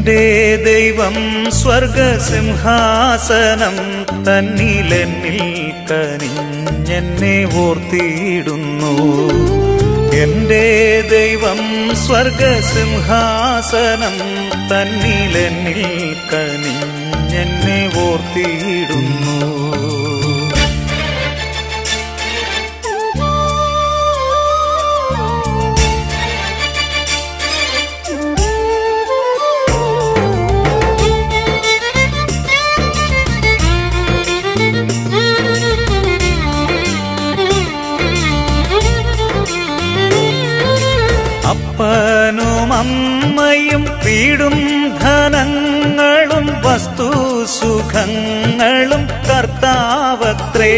എന്റെ ദൈവം സ്വർഗസിംഹാസനം തന്നിലെന്നിൽ കനിഞ്ഞെന്നെ ഓർത്തിയിടുന്നു. എന്റെ ദൈവം സ്വർഗസിംഹാസനം തന്നിലെന്നിൽ കനിഞ്ഞെന്നെ ഓർത്തിയിടുന്നു. അപ്പനും അമ്മയും വീടും ധനങ്ങളും വസ്തുസുഖങ്ങളും കർത്താവത്രേ.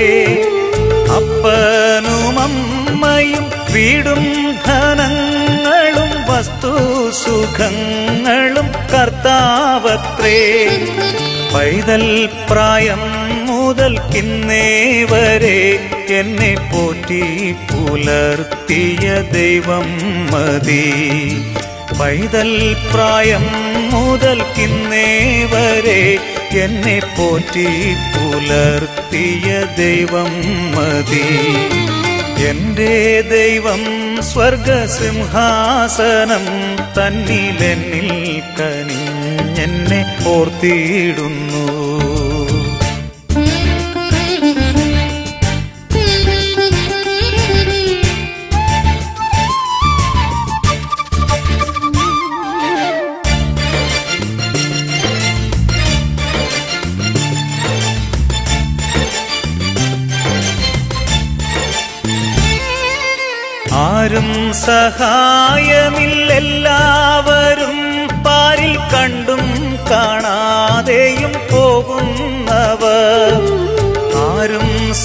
അപ്പനും അമ്മയും വീടും ധനങ്ങളും വസ്തുസുഖങ്ങളും കർത്താവത്രേ. പൈതൽ പ്രായം മുതൽക്കിന്നേ വരെ എന്നെ പോറ്റി പുലർത്തിയ ദൈവം മതി. പൈതൽ പ്രായം മുതൽക്കിന്നേ വരെ എന്നെ പോറ്റി പുലർത്തിയ ദൈവം മതി. എന്റെ ദൈവം സ്വർഗസിംഹാസനം തന്നിലെന്നിൽ കനിഞ്ഞെന്നെ ഓർത്തിയിടുന്നു. ആരും സഹായമില്ലെല്ലാവരും പാരിൽ കണ്ടും കാണാതെയും പോകുന്നവർ. ആരും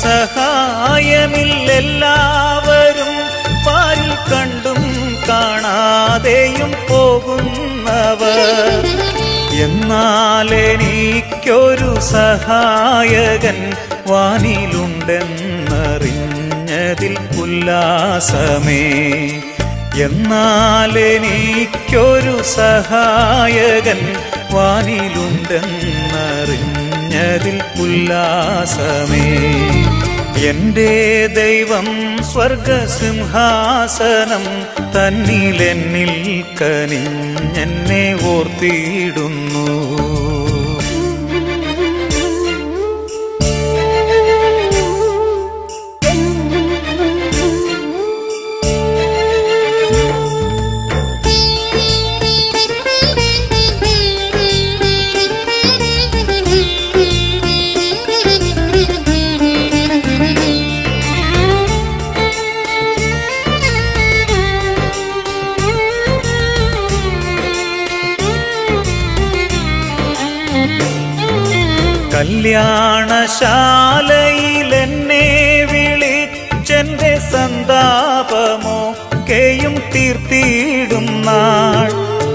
സഹായമില്ലെല്ലാവരും പാരിൽ കണ്ടും കാണാതെയും പോകുന്നവർ. എന്നാൽ എനിക്കൊരു സഹായകൻ വാനിലുണ്ടെന്നറിഞ്ഞതിൽ ഉല്ലാസമേ. എന്നാൽ എനിക്കൊരു സഹായകൻ വാനിലുണ്ടെന്നറിഞ്ഞതിൽ ഉല്ലാസമേ. എന്റെ ദൈവം സ്വർഗസിംഹാസനം തന്നിലെന്നിൽ കനിഞ്ഞെന്നെ ഓർത്തിയിടുന്നു. കല്യാണശാലയിലെന്നെ വിളിച്ചെന്റെ സന്താപമൊക്കെയും തീർത്തിയിടും നാൾ.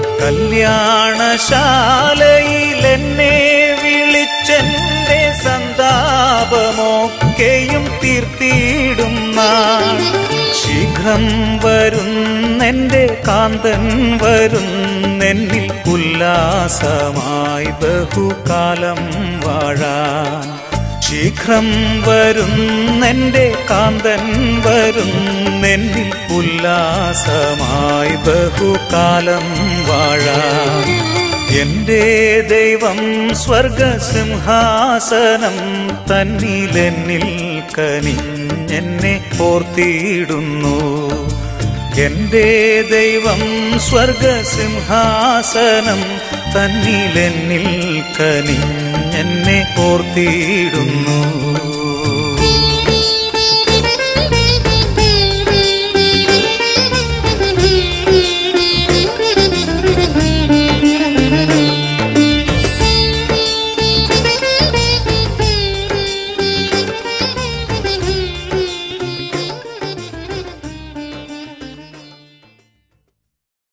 കല്യാണശാലയിലെന്നെ വിളിച്ചെന്റെ സന്താപമൊക്കെയും തീർത്തിയിടും നാൾ. ശീഘ്രം വരുന്നെന്റെ കാന്തൻ വരുന്നെന്നിൽ ഉല്ലാസമായി ബഹുകാലം വാഴാൻ. ശീഘ്രം വരുന്നെന്റെ കാന്തൻ വരുന്നെന്നിൽ ഉല്ലാസമായി ബഹുകാലം വാഴാൻ. എന്റെ ദൈവം സ്വർഗസിംഹാസനം തന്നിലെന്നിൽ കനിഞ്ഞെന്നെ ഓർത്തിയിടുന്നു. എന്റെ ദൈവം സ്വർഗസിംഹാസനം തന്നിലെന്നിൽ കനിഞ്ഞെന്നെ ഓർത്തിയിടുന്നു.